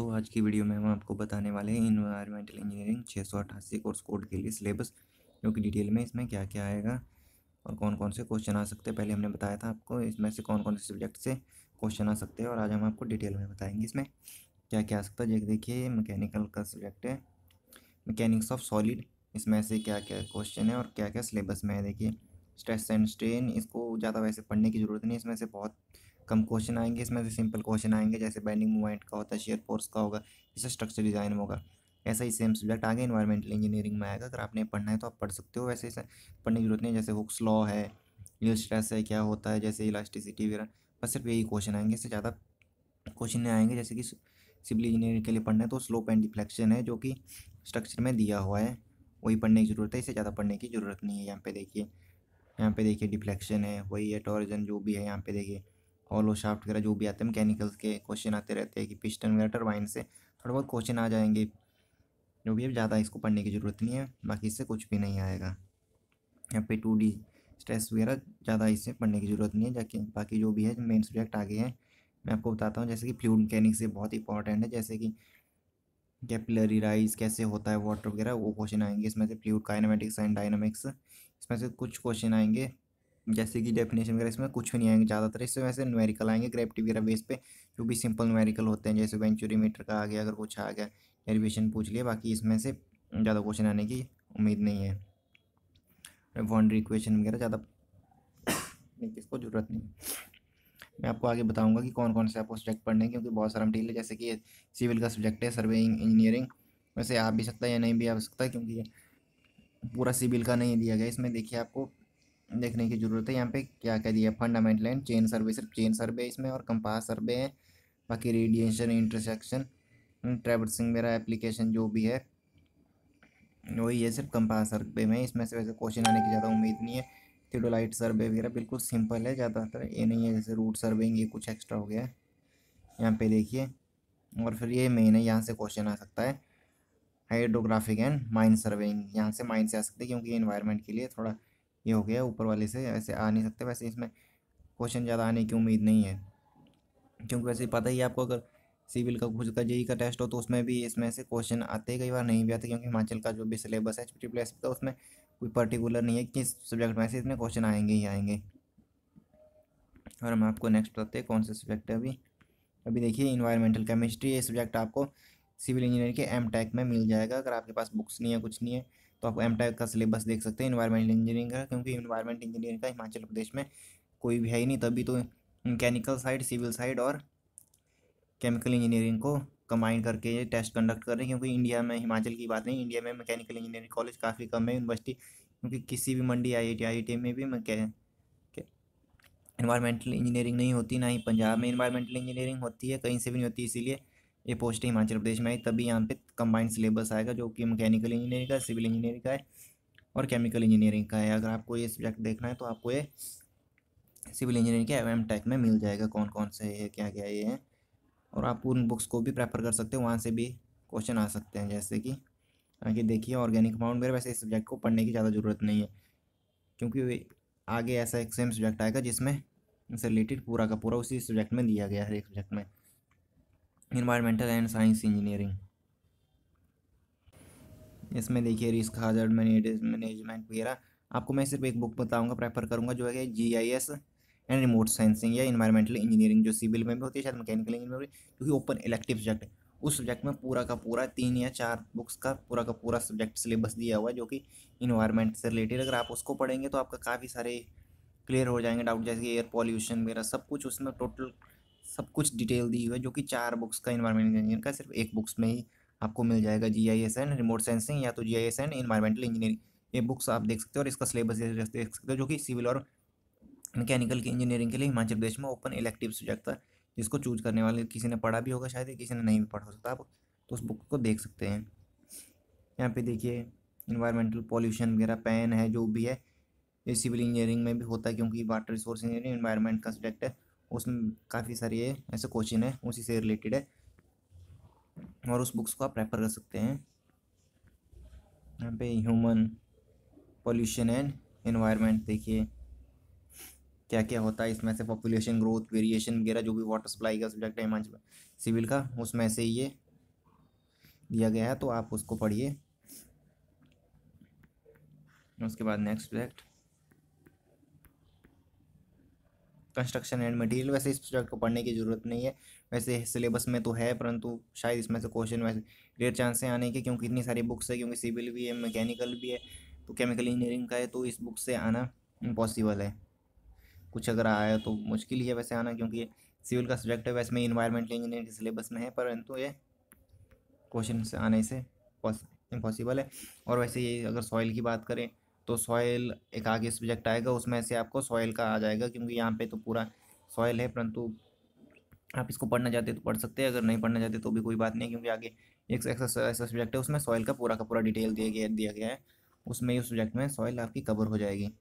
आज की वीडियो में हम आपको बताने वाले हैं इन्वायरमेंटल इंजीनियरिंग 688 कोर्स कोड के लिए सिलेबस, जो कि डिटेल में इसमें क्या क्या आएगा और कौन कौन से क्वेश्चन आ सकते हैं। पहले हमने बताया था आपको इसमें से कौन कौन से सब्जेक्ट से क्वेश्चन आ सकते हैं, और आज हम आपको डिटेल में बताएंगे इसमें क्या क्या आ सकता है। देखिए, मैकेनिकल का सब्जेक्ट है, मैकेनिक्स ऑफ सॉलिड। इसमें से क्या क्या क्वेश्चन है और क्या क्या सिलेबस में है। देखिए, स्ट्रेस एंड स्ट्रेन, इसको ज़्यादा वैसे पढ़ने की ज़रूरत नहीं है, इसमें से बहुत कम क्वेश्चन आएंगे। इसमें से सिंपल क्वेश्चन आएंगे, जैसे बेंडिंग मूवमेंट का होता है, शेयर फोर्स का होगा, जैसे स्ट्रक्चर डिज़ाइन में होगा। ऐसा ही सेम सब्जेक्ट आगे इन्वायरमेंटल इंजीनियरिंग में आएगा। अगर आपने पढ़ना है तो आप पढ़ सकते हो, वैसे इसे पढ़ने की जरूरत नहीं है। जैसे हुक्स लॉ है, यील्ड स्ट्रेस है, क्या होता है, जैसे इलास्टिसिटी वगैरह, बस सिर्फ यही क्वेश्चन आएंगे, इससे ज़्यादा क्वेश्चन नहीं आएंगे। जैसे कि सिविल इंजीनियरिंग के लिए पढ़ना है तो स्लोप एंड डिफ्लेक्शन है, जो कि स्ट्रक्चर में दिया हुआ है, वही पढ़ने की ज़रूरत है, इससे ज़्यादा पढ़ने की ज़रूरत नहीं है। यहाँ पे देखिए डिफ्लेक्शन है, वही है टॉर्जन जो भी है। यहाँ पे देखिए हॉलो शाफ्ट वगैरह जो भी आते हैं, मैकेनिकल्स के क्वेश्चन आते रहते हैं कि पिस्टन वगैरह टरबाइन से थोड़ा बहुत क्वेश्चन आ जाएंगे, जो भी है। ज़्यादा इसको पढ़ने की ज़रूरत नहीं है, बाकी इससे कुछ भी नहीं आएगा। यहाँ पे 2D स्ट्रेस वगैरह ज़्यादा इससे पढ़ने की ज़रूरत नहीं है। जाके बाकी जो भी है मेन सब्जेक्ट आगे हैं, मैं आपको बताता हूँ। जैसे कि फ्लूइड मैकेनिक्स ये बहुत इंपॉर्टेंट है, जैसे कि कैपिलरी राइज कैसे होता है, वाटर वगैरह, वो क्वेश्चन आएंगे। इसमें से फ्लूइड काइनेमेटिक्स एंड डायनामिक्स, इसमें से कुछ क्वेश्चन आएंगे। जैसे कि डेफिनेशन वगैरह इसमें कुछ भी नहीं आएंगे ज़्यादातर, इससे वैसे न्यूमेरिकल आएंगे ग्रेविटी वगैरह बेस पे, जो भी सिंपल न्यूमेरिकल होते हैं, जैसे वेंचुरीमीटर का आ गया, अगर कुछ आ गया, डेरिवेशन पूछ लिया। बाकी इसमें से ज़्यादा क्वेश्चन आने की उम्मीद नहीं है। बाउंड्री इक्वेशन वगैरह ज़्यादा नहीं, किसको ज़रूरत नहीं। मैं आपको आगे बताऊंगा कि कौन कौन से आपको सब्जेक्ट पढ़ने हैं, क्योंकि बहुत सारा मटीरियल है। जैसे कि ये सिविल का सब्जेक्ट है, सर्वेइंग इंजीनियरिंग, वैसे आ भी सकता है या नहीं भी आ सकता है, क्योंकि ये पूरा सिविल का नहीं दिया गया। इसमें देखिए आपको देखने की ज़रूरत है, यहाँ पे क्या क्या दिया है। फंडामेंटल एंड चेन सर्वे, सिर्फ चेन सर्वे इसमें, और कंपास सर्वे है। बाकी रेडिएशन, इंटरसेक्शन, ट्रेवर्सिंग वगैरह एप्लीकेशन जो भी है वही है, सिर्फ कंपास सर्वे में। इसमें से वैसे क्वेश्चन आने की ज़्यादा उम्मीद नहीं है। थियोडोलाइट सर्वे वगैरह बिल्कुल सिंपल है, ज़्यादातर ये नहीं है। जैसे रूट सर्वेइंग ये कुछ एक्स्ट्रा हो गया है यहाँ पे देखिए। और फिर ये मेन है, यहाँ से क्वेश्चन आ सकता है हाइड्रोग्राफिक एंड माइन सर्वेइंग। यहाँ से माइन से आ सकते हैं, क्योंकि इन्वायरमेंट के लिए थोड़ा ये हो गया, ऊपर वाले से ऐसे आ नहीं सकते। वैसे इसमें क्वेश्चन ज़्यादा आने की उम्मीद नहीं है, क्योंकि वैसे पता ही है आपको, अगर सिविल का खुद का जेई का टेस्ट हो तो उसमें भी इसमें से क्वेश्चन आते हैं, कई बार नहीं भी आते, क्योंकि हिमाचल का जो भी सिलेबस है HPSS का, उसमें कोई पर्टिकुलर नहीं है कि किस सब्जेक्ट में से इतने क्वेश्चन आएंगे ही आएंगे। और हम आपको नेक्स्ट बताते हैं कौन सा सब्जेक्ट है। अभी अभी देखिए इन्वायरमेंटल केमिस्ट्री, ये सब्जेक्ट आपको सिविल इंजीनियरिंग के M.Tech में मिल जाएगा। अगर आपके पास बुक्स नहीं है, कुछ नहीं है, तो आप M.Tech का सिलेबस देख सकते हैं इन्वायरमेंटल इंजीनियरिंग का, क्योंकि इन्वायरमेंट इंजीनियरिंग का हिमाचल प्रदेश में कोई भी है ही नहीं। तभी तो मैकेनिकल साइड, सिविल साइड और केमिकल इंजीनियरिंग को कंबाइन करके ये टेस्ट कंडक्ट कर रहे हैं, क्योंकि इंडिया में, हिमाचल की बात नहीं, इंडिया में मैकेनिकल इंजीनियरिंग कॉलेज काफ़ी कम है, यूनिवर्सिटी। क्योंकि किसी भी मंडी IIT में भी इन्वायरमेंटल इंजीनियरिंग नहीं होती, ना ही पंजाब में इन्वायरमेंटल इंजीनियरिंग होती है, कहीं से भी नहीं होती। इसीलिए ये पोस्ट हिमाचल प्रदेश में आई, तभी यहाँ पे कंबाइंड सिलेबस आएगा, जो कि मैकेनिकल इंजीनियरिंग का, सिविल इंजीनियरिंग का है और केमिकल इंजीनियरिंग का है। अगर आपको ये सब्जेक्ट देखना है तो आपको ये सिविल इंजीनियरिंग के M.Tech में मिल जाएगा, कौन कौन से है, क्या क्या ये है। और आप उन बुक्स को भी प्रेफर कर सकते हो, वहाँ से भी क्वेश्चन आ सकते हैं। जैसे कि आगे देखिए ऑर्गेनिक कंपाउंड वगैरह, वैसे इस सब्जेक्ट को पढ़ने की ज़्यादा ज़रूरत नहीं है, क्योंकि आगे ऐसा एक सेम सब्जेक्ट आएगा जिसमें इससे रिलेटेड पूरा का पूरा उसी सब्जेक्ट में दिया गया है, हर एक सब्जेक्ट में। इन्वायरमेंटल एंड साइंस इंजीनियरिंग, इसमें देखिए रिस्क हाजर्ड मैनेजमेंट वगैरह। आपको मैं सिर्फ एक बुक बताऊंगा, प्रेफर करूंगा, जो है GIS एंड रिमोट सेंसिंग, या इन्वायरमेंटल इंजीनियरिंग, जो सिविल में भी होती है, शायद मैकेनिकल इंजीनियरिंग, क्योंकि ओपन इलेक्टिव सब्जेक्ट है। उस सब्जेक्ट में पूरा का पूरा 3 या 4 बुक्स का पूरा सब्जेक्ट सिलेबस दिया हुआ है, जो कि इन्वायरमेंट से रिलेटेड। अगर आप उसको पढ़ेंगे तो आपका काफ़ी सारे क्लियर हो जाएंगे डाउट, जैसे कि एयर पॉल्यूशन वगैरह, सब कुछ उसमें टोटल सब कुछ डिटेल दी हुई है, जो कि 4 बुक्स का इन्वायरमेंट इंजीनियरिंग का सिर्फ एक बुक्स में ही आपको मिल जाएगा। GIS एंड रिमोट सेंसिंग, या तो GIS एंड इन्वायरमेंटल इंजीनियरिंग, ये बुक्स आप देख सकते हो। और इसका सिलेबस देख सकते हो, जो कि सिविल और मैकेनिकल की इंजीनियरिंग के लिए हिमाचल प्रदेश में ओपन इलेक्टिव सब्जेक्ट था, जिसको चूज करने वाले किसी ने पढ़ा भी होगा शायद, किसी ने नहीं भी पढ़ा हो सकता, आप तो उस बुक को देख सकते हैं। यहाँ पे देखिए इन्वायरमेंटल पॉल्यूशन वगैरह पैन है, जो भी है, ये सिविल इंजीनियरिंग में भी होता है, क्योंकि वाटर रिसोर्स इंजीनियरिंग इन्वायरमेंट का सब्जेक्ट है। उसमें काफ़ी सारे ये ऐसे क्वेश्चन है, उसी से रिलेटेड है, और उस बुक्स को आप रेफर कर सकते हैं। यहाँ पे ह्यूमन पॉल्यूशन एंड एनवायरनमेंट, देखिए क्या क्या होता है इसमें से, पॉपुलेशन ग्रोथ, वेरिएशन वगैरह, जो भी वाटर सप्लाई का सब्जेक्ट है हिमाचल सिविल का, उसमें से ये दिया गया है, तो आप उसको पढ़िए। उसके बाद next subject construction and material. वैसे इस सब्जेक्ट को पढ़ने की ज़रूरत नहीं है, वैसे सिलेबस में तो है, परंतु शायद इसमें से क्वेश्चन वैसे रेयर चांस है आने के, क्योंकि इतनी सारी बुक्स है, क्योंकि सिविल भी है, मैकेनिकल भी है, तो केमिकल इंजीनियरिंग का है, तो इस बुक से आना इम्पॉसिबल है। कुछ अगर आया तो मुश्किल ही है वैसे आना, क्योंकि सिविल का सब्जेक्ट है, वैसे में इन्वायरमेंटल इंजीनियरिंग के सिलेबस में है, परंतु ये क्वेश्चन से आने से इम्पॉसिबल है। और वैसे ये अगर सॉइल की बात करें तो सॉइल एक आगे सब्जेक्ट आएगा, उसमें से आपको सॉइल का आ जाएगा, क्योंकि यहाँ पे तो पूरा सॉइल है, परंतु आप इसको पढ़ना चाहते तो पढ़ सकते हैं, अगर नहीं पढ़ना चाहते तो भी कोई बात नहीं, क्योंकि आगे एक ऐसा सब्जेक्ट है उसमें सॉइल का पूरा डिटेल दिया गया है, उसमें उस सब्जेक्ट में सॉइल आपकी कवर हो जाएगी।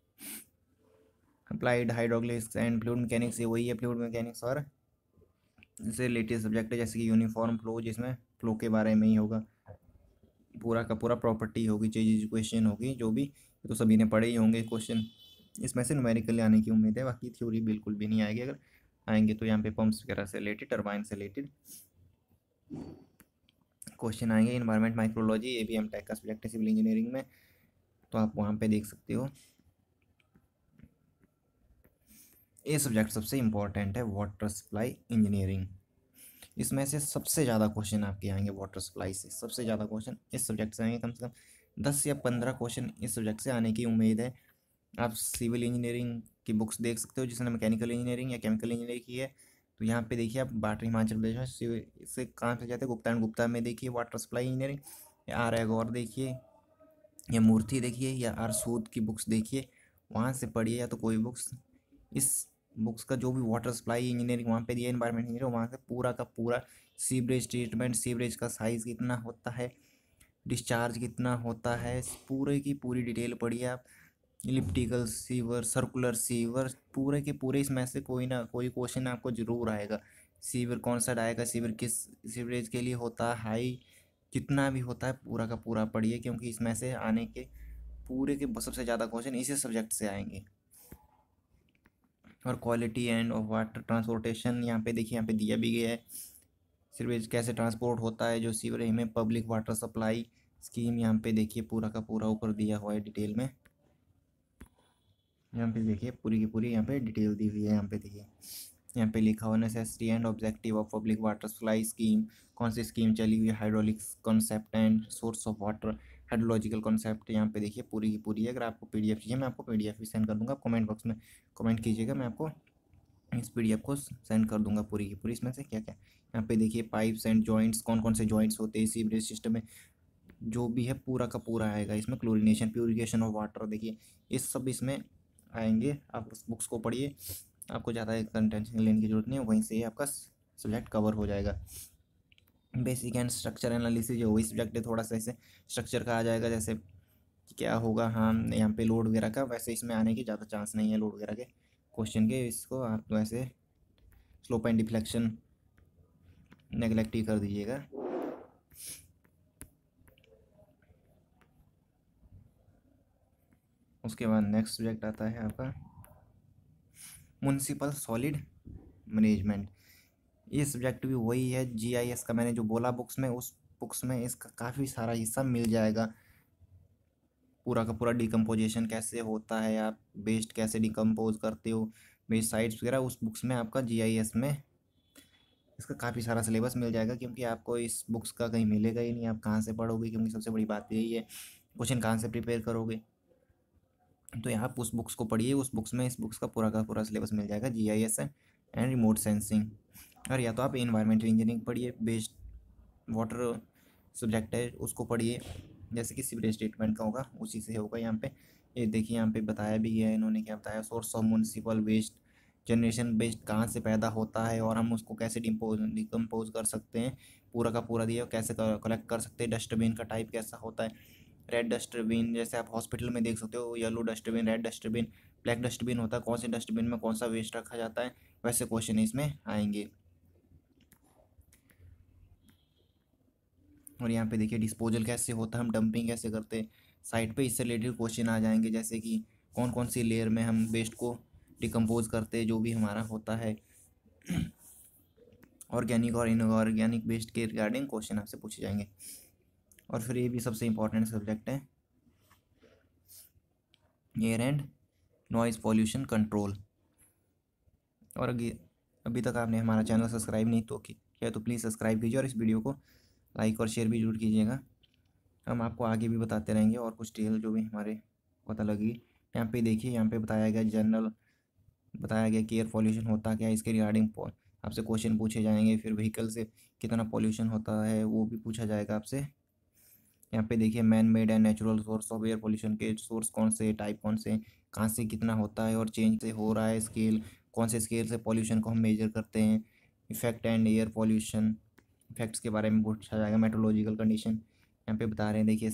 Applied hydraulics and fluid mechanics, ये वही है फ्लूइड मैकेनिक्स, और इससे रिलेटेड सब्जेक्ट है, जैसे कि यूनिफॉर्म फ्लो, जिसमें फ्लो के बारे में ही होगा, पूरा का पूरा प्रॉपर्टी होगी, चीज इक्वेशन होगी, जो भी तो सभी ने पढ़े ही होंगे क्वेश्चन। इसमें से न्यूमेरिकल आने की उम्मीद है, बाकी थ्योरी बिल्कुल भी नहीं आएगी, अगर आएंगे तो यहाँ पे पंप्स वगैरह से रिलेटेड, टरबाइन से रिलेटेड क्वेश्चन आएंगे। इन्वायरमेंट माइक्रोलॉजी, ये भी एमटेक का सब्जेक्ट है सिविल इंजीनियरिंग में, तो आप वहाँ पे देख सकते हो। ये सब्जेक्ट सबसे इम्पोर्टेंट है, वाटर सप्लाई इंजीनियरिंग। इसमें से सबसे ज़्यादा क्वेश्चन आपके आएंगे, वाटर सप्लाई से सबसे ज़्यादा क्वेश्चन इस सब्जेक्ट से आएंगे, कम से कम 10 या 15 क्वेश्चन इस सब्जेक्ट से आने की उम्मीद है। आप सिविल इंजीनियरिंग की बुक्स देख सकते हो, जिसने मैकेनिकल इंजीनियरिंग या केमिकल इंजीनियरिंग की है, तो यहाँ पे देखिए आप बाटर हिमाचल प्रदेश में इससे कहाँ से जाते हैं, गुप्ता एंड गुप्ता में देखिए वाटर सप्लाई इंजीनियरिंग, या आर एगौर देखिए, या मूर्ति देखिए, या आर सूद की बुक्स देखिए, वहाँ से पढ़िए, या तो कोई बुक्स इस बुक्स का जो भी वाटर सप्लाई इंजीनियरिंग वहाँ पे दिया, एनवायरमेंट इंजीनियरिंग, वहाँ से पूरा का पूरा सीवरेज ट्रीटमेंट, सीवरेज का साइज़ कितना होता है, डिस्चार्ज कितना होता है, पूरे की पूरी डिटेल पढ़िए आप। इलिप्टिकल सीवर, सर्कुलर सीवर, पूरे के पूरे इसमें से कोई ना कोई क्वेश्चन आपको जरूर आएगा। सीवर कौन सा आएगा, सीवर किस सीवरेज के लिए होता है, हाई कितना भी होता है, पूरा का पूरा पढ़िए, क्योंकि इसमें से आने के पूरे के सबसे ज़्यादा क्वेश्चन इसी सब्जेक्ट से आएंगे। और quality and of water transportation, यहाँ पे देखिए, यहाँ पे दिया भी गया है सीवरेज कैसे ट्रांसपोर्ट होता है, जो सीवरेज में पब्लिक वाटर सप्लाई स्कीम, यहाँ पे देखिए पूरा का पूरा ऊपर दिया हुआ है डिटेल में। यहाँ पे देखिए पूरी की पूरी यहाँ पे डिटेल दी हुई है, यहाँ पे देखिए, यहाँ पे लिखा हुआ necessity and objective of public water supply scheme, कौन सी स्कीम चली हुई है, hydraulics concept and source of water, hydrological concept, यहाँ पे देखिए पूरी की पूरी है। अगर आपको पीडीएफ चाहिए, मैं आपको पीडीएफ भी सेंड कर दूंगा, कमेंट बॉक्स में कमेंट कीजिएगा, मैं आपको इस पीडीएफ को सेंड कर दूंगा पूरी की पूरी। इसमें से क्या क्या यहाँ पे देखिए, पाइप्स एंड जॉइंट्स, कौन कौन से जॉइंट्स होते हैं सीवरेज सिस्टम में, जो भी है पूरा का पूरा आएगा इसमें। क्लोरिनेशन, प्यूरिफिकेशन ऑफ वाटर, देखिए ये सब इसमें आएंगे। आप उस बुक्स को पढ़िए, आपको ज़्यादा टेंशन लेने की जरूरत नहीं है, वहीं से ही आपका सब्जेक्ट कवर हो जाएगा। बेसिक एंड स्ट्रक्चर एनालिसिस, जो वही सब्जेक्ट है, थोड़ा सा ऐसे स्ट्रक्चर का आ जाएगा, जैसे क्या होगा, हाँ यहाँ पे लोड वगैरह का, वैसे इसमें आने की ज़्यादा चांस नहीं है लोड वगैरह के क्वेश्चन के, इसको आप वैसे स्लोप एंड डिफ्लेक्शन नेगलेक्ट ही कर दीजिएगा। उसके बाद नेक्स्ट सब्जेक्ट आता है आपका म्युनिसिपल सॉलिड मैनेजमेंट। ये सब्जेक्ट भी वही है जीआईएस का, मैंने जो बोला बुक्स में, उस बुक्स में इसका काफ़ी सारा हिस्सा मिल जाएगा। पूरा का पूरा डिकम्पोजिशन कैसे होता है, आप वेस्ट कैसे डिकम्पोज करते हो, वेस्ट साइट्स वगैरह, उस बुक्स में आपका जीआईएस में इसका काफ़ी सारा सिलेबस मिल जाएगा, क्योंकि आपको इस बुक्स का कहीं मिलेगा ही नहीं, आप कहाँ से पढ़ोगे, क्योंकि सबसे बड़ी बात यही है, क्वेश्चन कहाँ से प्रिपेयर करोगे। तो आप उस बुक्स को पढ़िए, उस बुक्स में इस बुक्स का पूरा सिलेबस मिल जाएगा, जीआईएस एंड रिमोट सेंसिंग। और या तो आप इन्वायरमेंटल इंजीनियरिंग पढ़िए, बेस्ड वाटर सब्जेक्ट है, उसको पढ़िए, जैसे कि सीवरेज ट्रीटमेंट का होगा उसी से होगा। यहाँ पे ये देखिए, यहाँ पे बताया भी गया है, इन्होंने क्या बताया, source of municipal waste generation, waste कहाँ से पैदा होता है और हम उसको कैसे डिकम्पोज कर सकते हैं, पूरा का पूरा दिया, कैसे कलेक्ट कर सकते हैं, डस्टबिन का टाइप कैसा होता है, रेड डस्टबिन, जैसे आप हॉस्पिटल में देख सकते हो, yellow dustbin, red dustbin, black dustbin होता है, कौन से डस्टबिन में कौन सा वेस्ट रखा जाता है, वैसे क्वेश्चन इसमें आएंगे। और यहाँ पे देखिए डिस्पोजल कैसे होता है, हम डंपिंग कैसे करते हैं साइट पे, इससे रिलेटेड क्वेश्चन आ जाएंगे, जैसे कि कौन कौन सी लेयर में हम वेस्ट को डिकम्पोज करते हैं, जो भी हमारा होता है, ऑर्गेनिक और इनऑर्गेनिक वेस्ट के रिगार्डिंग क्वेश्चन आपसे पूछे जाएंगे। और फिर ये भी सबसे इम्पोर्टेंट सब्जेक्ट है, air and noise pollution control. और अभी तक आपने हमारा चैनल सब्सक्राइब नहीं तो किया तो प्लीज़ सब्सक्राइब कीजिए और इस वीडियो को लाइक और शेयर भी जरूर कीजिएगा। हम आपको आगे भी बताते रहेंगे और कुछ डिटेल जो भी हमारे पता लगी। यहाँ पे देखिए, यहाँ पे बताया गया जनरल, बताया गया कि एयर पॉल्यूशन होता क्या है, इसके रिगार्डिंग आपसे क्वेश्चन पूछे जाएंगे। फिर व्हीकल से कितना पॉल्यूशन होता है वो भी पूछा जाएगा आपसे। यहाँ पे देखिए, man made and natural source of air pollution के सोर्स कौन से, टाइप कौन से, कहाँ से कितना होता है और चेंज से हो रहा है, स्केल कौन से स्केल से पॉल्यूशन को हम मेजर करते हैं, effect and air pollution effects के बारे में पूछा जाएगा, मेट्रोलॉजिकल कंडीशन यहाँ पे बता रहे हैं। देखिए,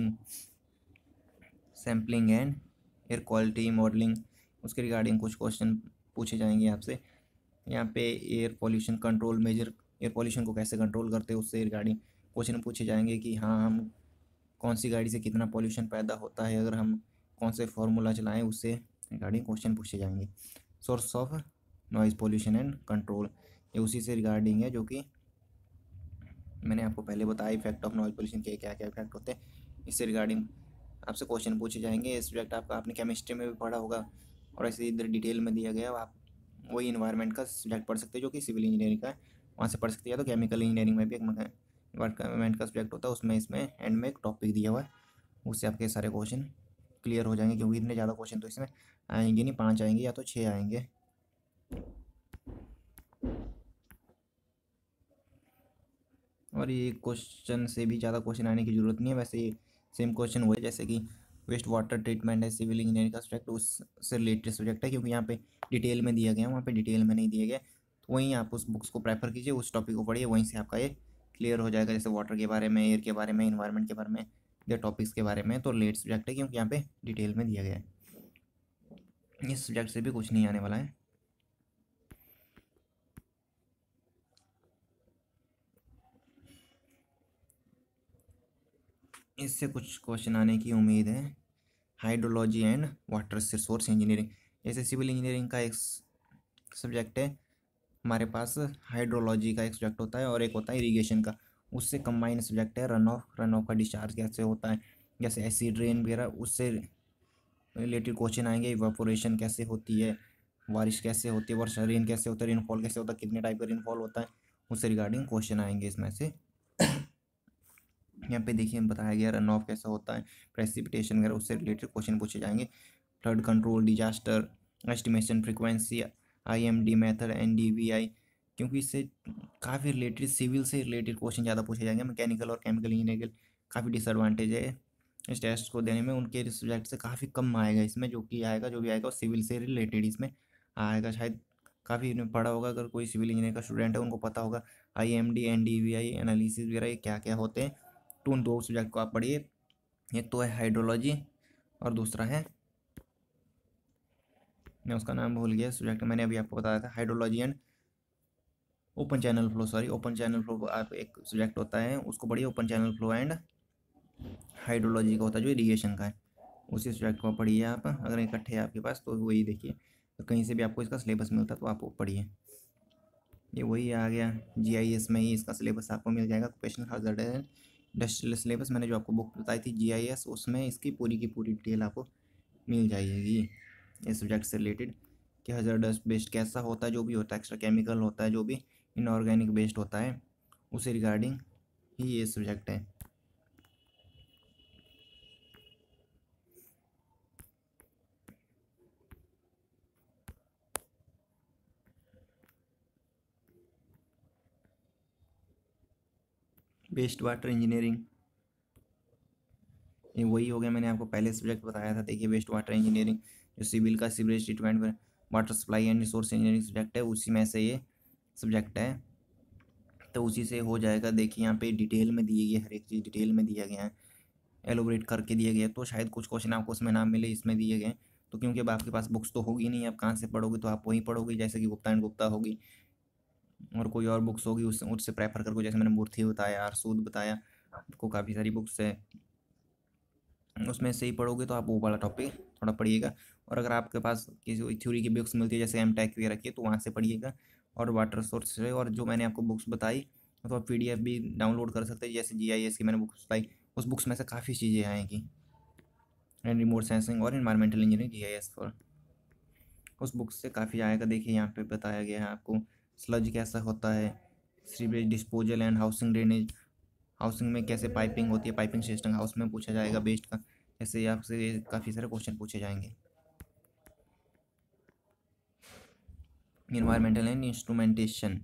sampling and air quality modelling, उसके रिगार्डिंग कुछ क्वेश्चन पूछे जाएंगे आपसे। यहाँ पे air pollution control measure, air pollution को कैसे कंट्रोल करते हैं उससे रिगार्डिंग क्वेश्चन पूछे जाएंगे कि हाँ, हम कौन सी गाड़ी से कितना पॉल्यूशन पैदा होता है, अगर हम कौन से फार्मूला चलाएं उससे रिगार्डिंग क्वेश्चन पूछे जाएंगे। Source of noise pollution and control, ये उसी से रिगार्डिंग है जो कि मैंने आपको पहले बताया, इफेक्ट ऑफ नॉइज़ पॉल्यूशन के क्या क्या इफेक्ट होते हैं, इससे रिगार्डिंग आपसे क्वेश्चन पूछे जाएंगे। ये सब्जेक्ट आपका आपने केमिस्ट्री में भी पढ़ा होगा और ऐसे इधर डिटेल में दिया गया है। आप वही इन्वायरमेंट का सब्जेक्ट पढ़ सकते हैं जो कि सिविल इंजीनियरिंग का है, वहाँ से पढ़ सकते हैं। या तो केमिकल इंजीनियरिंग में भी एक इन्वायरमेंट का सब्जेक्ट होता है, उसमें इसमें एंड में एक टॉपिक दिया हुआ है, उससे आपके सारे क्वेश्चन क्लियर हो जाएंगे। क्योंकि इतने ज़्यादा क्वेश्चन तो इसमें आएंगे नहीं, 5 आएंगे या तो 6 आएंगे। और ये क्वेश्चन से भी ज़्यादा क्वेश्चन आने की ज़रूरत नहीं है, वैसे ये सेम क्वेश्चन हुए जैसे कि वेस्ट वाटर ट्रीटमेंट है सिविल इंजीनियरिंग का सब्जेक्ट, उससे रिलेटेड सब्जेक्ट है। क्योंकि यहाँ पे डिटेल में दिया गया है, वहाँ पे डिटेल में नहीं दिया गया, तो वहीं आप उस बुक्स को प्रेफर कीजिए, उस टॉपिक को पढ़िए, वहीं से आपका ये क्लियर हो जाएगा। जैसे वाटर के बारे में, एयर के बारे में, इन्वायरमेंट के बारे में, या टॉपिक्स के बारे में, तो रिलेटेड सब्जेक्ट है क्योंकि यहाँ पे डिटेल में दिया गया है। इस सब्जेक्ट से भी कुछ नहीं आने वाला है। इससे कुछ क्वेश्चन आने की उम्मीद है। Hydrology and water resource engineering, जैसे सिविल इंजीनियरिंग का एक सब्जेक्ट है हमारे पास, हाइड्रोलॉजी का एक सब्जेक्ट होता है और एक होता है इरिगेशन का, उससे कंबाइंड सब्जेक्ट है रन ऑफ का डिस्चार्ज कैसे होता है, जैसे एसिड रेन वगैरह, उससे रिलेटेड क्वेश्चन आएंगे। इवापोरेशन कैसे होती है, बारिश कैसे होती है, वर्षा रेन कैसे होता है, रेनफॉल कैसे होता है, कितने टाइप का रेनफॉल होता है, उससे रिगार्डिंग क्वेश्चन आएंगे इसमें से। यहाँ पे देखिए बताया गया रन ऑफ कैसा होता है, प्रेसिपिटेशन वगैरह, उससे रिलेटेड क्वेश्चन पूछे जाएंगे। Flood control, disaster estimation frequency, IMD method, NDVI, क्योंकि इससे काफ़ी रिलेटेड, सिविल से रिलेटेड क्वेश्चन ज़्यादा पूछे जाएंगे। मैकेनिकल और केमिकल इंजीनियरिंग काफ़ी डिसएडवांटेज है इस टेस्ट को देने में, उनके सब्जेक्ट से काफ़ी कम आएगा इसमें, जो भी आएगा वो सिविल से रिलेटेड इसमें आएगा। शायद काफ़ी ने पढ़ा होगा, अगर कोई सिविल इंजीनियर का स्टूडेंट है उनको पता होगा IMD NDVI एनालिसिस वगैरह ये क्या क्या होते हैं। तो उन 2 सब्जेक्ट को आप पढ़िए, एक तो है हाइड्रोलॉजी और दूसरा है, मैं उसका नाम भूल गया सब्जेक्ट, मैंने अभी आपको बताया था, hydrology and open channel flow, sorry open channel flow आप एक सब्जेक्ट होता है, उसको पढ़िए। Open channel flow and hydrology का होता है जो इरीगेशन का है, उसी सब्जेक्ट को पढ़िए आप। अगर इकट्ठे है आपके पास तो वही देखिए, तो कहीं से भी आपको इसका सिलेबस मिलता है तो आप वो पढ़िए। ये वही आ गया, GIS में ही इसका सिलेबस आपको मिल जाएगा, occupational hazard and industrial syllabus. मैंने जो आपको बुक बताई थी GIS, उसमें इसकी पूरी की पूरी डिटेल आपको मिल जाएगी इस सब्जेक्ट से रिलेटेड, कि हजार्डस बेस्ड कैसा होता है, जो भी होता है, एक्स्ट्रा केमिकल होता है, जो भी इनऑर्गेनिक बेस्ड होता है, उसे रिगार्डिंग ही ये सब्जेक्ट है। वेस्ट वाटर इंजीनियरिंग, ये वही हो गया, मैंने आपको पहले सब्जेक्ट बताया था। देखिए, वेस्ट वाटर इंजीनियरिंग जो सिविल का sewerage treatment, water supply and resource engineering subject है, उसी में से ये सब्जेक्ट है, तो उसी से हो जाएगा। देखिए, यहाँ पे डिटेल में दिए गए, हर एक चीज़ डिटेल में दिया गया है, एलोबरेट करके दिए गए, तो शायद कुछ क्वेश्चन आपको उसमें ना मिले, इसमें दिए गए। तो क्योंकि अब आपके पास बुक्स तो होगी नहीं, आप कहाँ से पढ़ोगे, तो आप वहीं पढ़ोगे, जैसे कि गुप्ता एंड गुप्ता होगी और कोई और बुक्स होगी, उससे प्रेफर करोगे। जैसे मैंने मूर्ति बताया, आरसूद बताया, आपको काफ़ी सारी बुक्स है, उसमें से ही पढ़ोगे तो आप वो वाला टॉपिक थोड़ा पढ़िएगा। और अगर आपके पास किसी थ्योरी की बुक्स मिलती है जैसे MTech वगैरह की, तो वहाँ से पढ़िएगा, और वाटर सोर्स है। और जो मैंने आपको बुक्स बताई तो आप PDF भी डाउनलोड कर सकते हैं, जैसे GIS की मैंने बुक्स बताई, उस बुक्स में से काफ़ी चीज़ें आएंगी। एंड रिमोट सेंसिंग और इन्वायरमेंटल इंजीनियरिंग GIS फॉर, उस बुक से काफ़ी आएगा। देखिए यहाँ पे बताया गया है आपको स्लज कैसा होता है, sewage disposal and housing drainage, housing में कैसे पाइपिंग होती है, पाइपिंग सिस्टम हाउस में पूछा जाएगा बेस्ट का। ऐसे आपसे काफ़ी सारे क्वेश्चन पूछे जाएंगे। इन्वायरमेंटल एंड इंस्ट्रूमेंटेशन,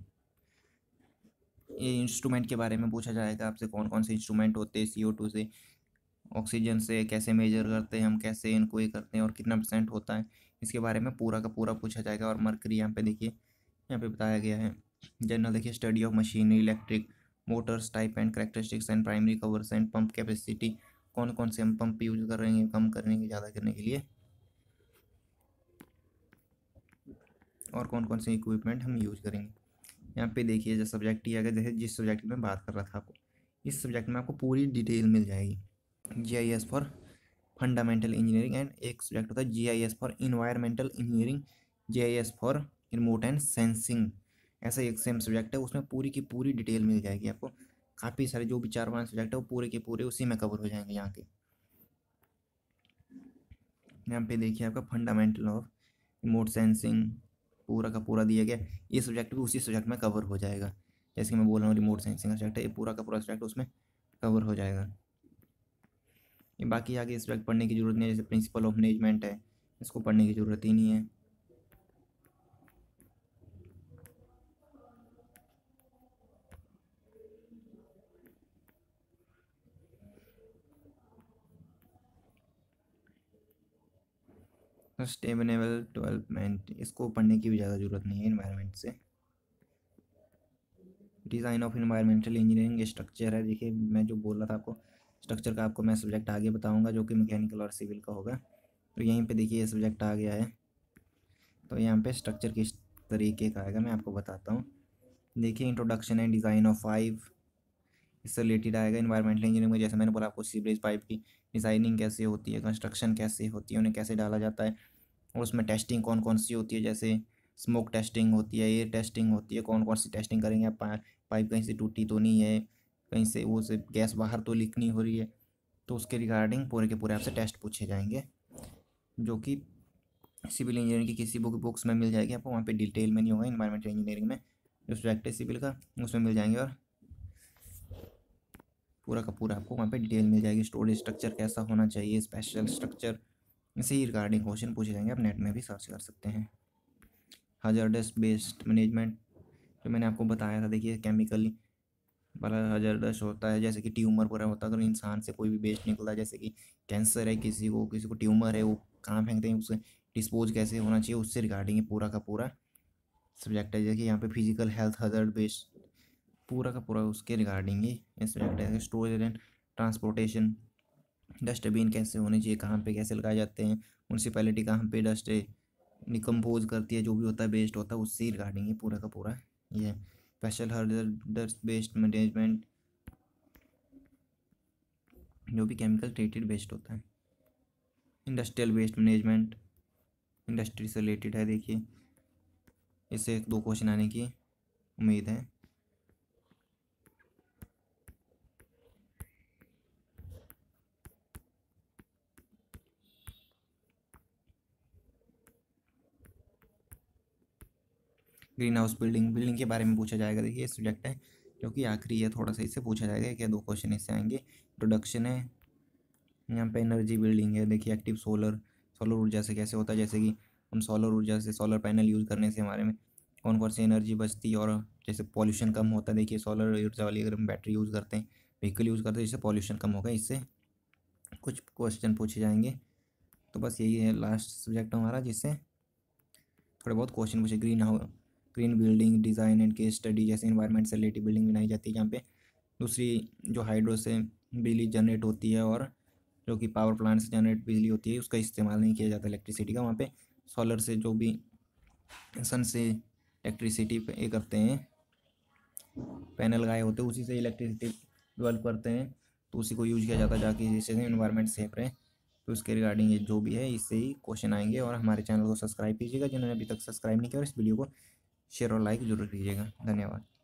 ये इंस्ट्रूमेंट के बारे में पूछा जाएगा आपसे, कौन कौन से इंस्ट्रूमेंट होते हैं, CO2 से, ऑक्सीजन से कैसे मेजर करते हैं हम, कैसे इनको ये करते हैं और कितना % होता है, इसके बारे में पूरा का पूरा पूछा जाएगा। और मरकरी यहाँ पे देखिए, यहाँ पे बताया गया है जनरल, देखिए study of machinery, electric motors type and characteristics and primary covers and pump capacity, कौन कौन से हम पंप यूज कर रहे हैं कम करने के ज़्यादा करने के लिए, और कौन कौन से इक्विपमेंट हम यूज करेंगे। यहाँ पे देखिए जो सब्जेक्ट ही अगर जैसे जिस सब्जेक्ट की मैं बात कर रहा था आपको, इस सब्जेक्ट में आपको पूरी डिटेल मिल जाएगी। GIS for fundamental engineering and एक सब्जेक्ट होता है GIS for environmental engineering, GIS for remote and sensing, ऐसा एक सेम सब्जेक्ट है, उसमें पूरी की पूरी डिटेल मिल जाएगी आपको। काफ़ी सारे जो भी 4-5 सब्जेक्ट है वो पूरे के पूरे उसी में कवर हो जाएंगे यहाँ के। यहाँ पे देखिए आपका फंडामेंटल ऑफ रिमोट सेंसिंग पूरा का पूरा दिया गया, ये सब्जेक्ट भी उसी सब्जेक्ट में कवर हो जाएगा। जैसे कि मैं बोल रहा हूँ रिमोट सेंसिंग का सब्जेक्ट है, ये पूरा का पूरा सब्जेक्ट उसमें कवर हो जाएगा। ये बाकी आगे इस सब्जेक्ट पढ़ने की जरूरत नहीं है, जैसे प्रिंसिपल ऑफ मैनेजमेंट है, इसको पढ़ने की ज़रूरत ही नहीं है। सस्टेनेबल डेवलपमेंट, इसको पढ़ने की भी ज़्यादा ज़रूरत नहीं है इन्वायरमेंट से। Design of environmental engineering, structure है, देखिए मैं जो बोल रहा था आपको स्ट्रक्चर का, आपको मैं सब्जेक्ट आगे बताऊंगा जो कि मैकेनिकल और सिविल का होगा। तो यहीं पे देखिए ये सब्जेक्ट आ गया है, तो यहाँ पे स्ट्रक्चर किस तरीके का आएगा मैं आपको बताता हूँ। देखिए इंट्रोडक्शन एंड डिज़ाइन ऑफ 5, इससे रिलेटेड आएगा इन्वायरमेंटल इंजीनियरिंग में। जैसे मैंने बोला आपको सीवरेज पाइप की डिज़ाइनिंग कैसे होती है, कंस्ट्रक्शन कैसे होती है, उन्हें कैसे डाला जाता है, और उसमें टेस्टिंग कौन कौन सी होती है, जैसे स्मोक टेस्टिंग होती है, एयर टेस्टिंग होती है, कौन कौन सी टेस्टिंग करेंगे आप, पाइप कहीं से टूटी तो नहीं है, कहीं से वो से गैस बाहर तो लीक नहीं हो रही है, तो उसके रिगार्डिंग पूरे के पूरे आपसे टेस्ट पूछे जाएंगे, जो कि सिविल इंजीनियरिंग की किसी बुक्स में मिल जाएगी आपको, वहाँ पे डिटेल में नहीं होगा। इन्वायरमेंटल इंजीनियरिंग में जो सब्जेक्ट है सिविल का उसमें मिल जाएंगे, और पूरा का पूरा आपको वहाँ पे डिटेल मिल जाएगी। स्टोरेज स्ट्रक्चर कैसा होना चाहिए, स्पेशल स्ट्रक्चर, इसी ही रिगार्डिंग क्वेश्चन पूछे जाएंगे, आप नेट में भी सर्च कर सकते हैं। हजार्डस वेस्ट मैनेजमेंट, जो मैंने आपको बताया था, देखिए केमिकली वाला हजार्डस होता है, जैसे कि ट्यूमर पूरा होता है, अगर इंसान से कोई भी वेस्ट निकलता है, जैसे कि कैंसर है किसी को ट्यूमर है, वो कहाँ फेंकते हैं, उसे डिस्पोज कैसे होना चाहिए, उससे रिगार्डिंग पूरा का पूरा सब्जेक्ट है। देखिए यहाँ पे फिजिकल हेल्थ हजार्ड वेस्ट पूरा का पूरा उसके रिगार्डिंग ही सब्जेक्ट है। स्टोरेज एंड ट्रांसपोर्टेशन, डस्टबिन कैसे होने चाहिए, कहाँ पे कैसे लगाए जाते हैं, म्यूनसिपैलिटी कहाँ पे डस्ट डिकम्पोज करती है, जो भी होता है वेस्ट होता है, उससे रिगार्डिंग ही पूरा का पूरा ये स्पेशल हजार्डस वेस्ट मैनेजमेंट, जो भी केमिकल ट्रीटेड वेस्ट होता है। इंडस्ट्रियल वेस्ट मैनेजमेंट, इंडस्ट्री से रिलेटेड है, देखिए इससे 1-2 क्वेश्चन आने की उम्मीद है। ग्रीन हाउस बिल्डिंग के बारे में पूछा जाएगा, देखिए ये सब्जेक्ट है जो कि आखिरी है, थोड़ा सा इससे पूछा जाएगा, 1-2 क्वेश्चन इससे आएंगे। इंट्रोडक्शन है, यहाँ पे एनर्जी बिल्डिंग है, देखिए एक्टिव सोलर ऊर्जा से कैसे होता है, जैसे कि हम सोलर ऊर्जा से सोलर पैनल यूज़ करने से हमारे में कौन कौन सी एनर्जी बचती है, और जैसे पॉल्यूशन कम होता है। देखिए सोलर ऊर्जा वाली अगर हम बैटरी यूज़ करते हैं, व्हीकल यूज़ करते हैं, इससे पॉल्यूशन कम होगा, इससे कुछ क्वेश्चन पूछे जाएंगे। तो बस यही है लास्ट सब्जेक्ट हमारा, जिससे थोड़े बहुत क्वेश्चन पूछे। Green building design and case study, जैसे इन्वायरमेंट से रिलेटेड बिल्डिंग बनाई जाती है, जहाँ पे दूसरी जो हाइड्रो से बिजली जनरेट होती है, और जो कि पावर प्लांट से जनरेट बिजली होती है, उसका इस्तेमाल नहीं किया जाता इलेक्ट्रिसिटी का, वहाँ पे सोलर से जो भी सन से इलेक्ट्रिसिटी पे ये करते हैं, पैनल लगाए होते हैं, उसी से इलेक्ट्रिसिटी डेवलप करते हैं, तो उसी को यूज किया जाता है, जाके जिससे इन्वायरमेंट सेफ रहे। तो इसके रिगार्डिंग ये जो भी है इससे ही क्वेश्चन आएंगे। और हमारे चैनल को सब्सक्राइब कीजिएगा जिन्होंने अभी तक सब्सक्राइब नहीं किया, और इस वीडियो को शेयर और लाइक जरूर कीजिएगा। धन्यवाद।